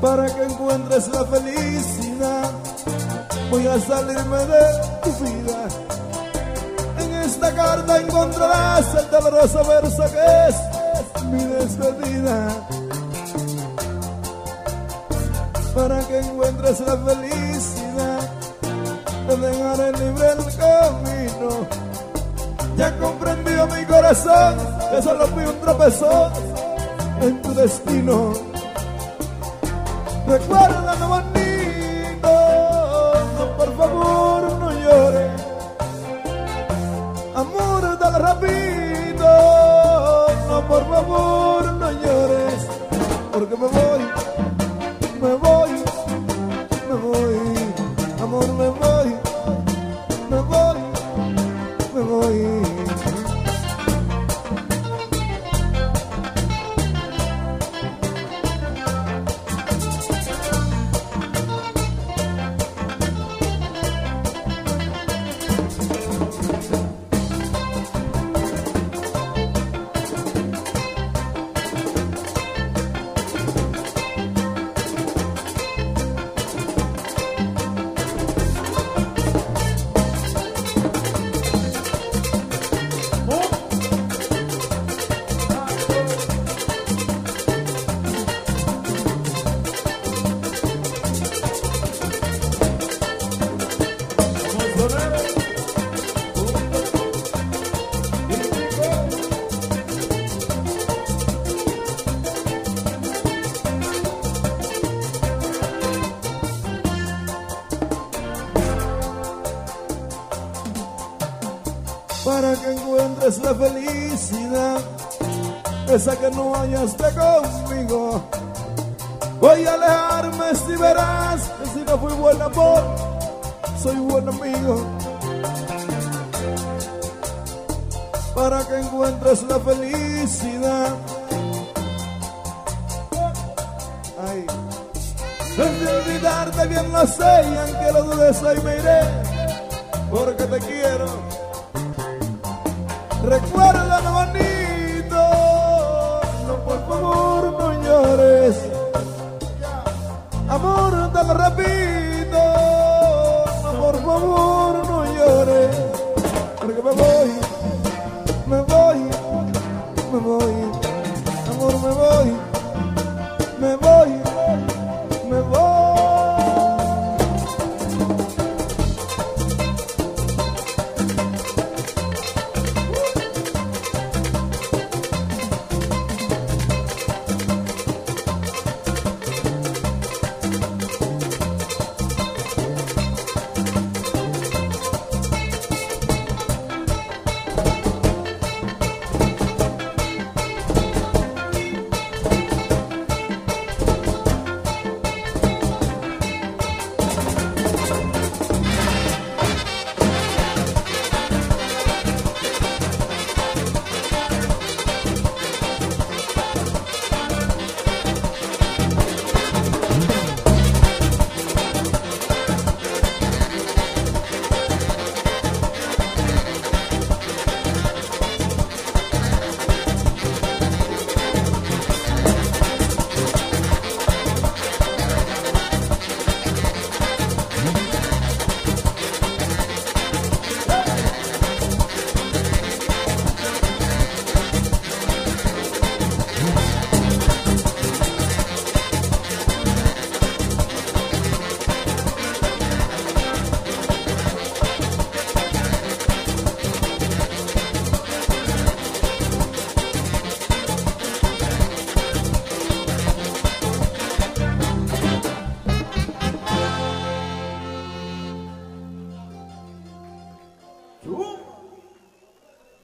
para que encuentres la felicidad. Voy a salirme de tu vida. En esta carta encontrarás el doloroso verso que es mi despedida. Para que encuentres la felicidad, te dejaré libre el camino. Ya comprendió mi corazón que solo fui un tropezón en tu destino. Recuerda lo bonito, no, por favor no llores. Amor, dale rápido, no, por favor no llores. Porque me voy, me voy, me voy. Amor, me voy, me voy, me voy. Para que encuentres la felicidad, esa que no hallaste conmigo. Voy a alejarme si verás que si no fui buen amor, soy buen amigo. Para que encuentres la felicidad. Ay. Desde olvidarte bien lo sé, y aunque lo dudes hoy me iré, porque te quiero. Recuerda lo bonito, no, por favor no llores. Amor, te lo repito, no, por favor no llores. Porque me voy, me voy, me voy. Amor, me voy, me voy, me voy. Ooh.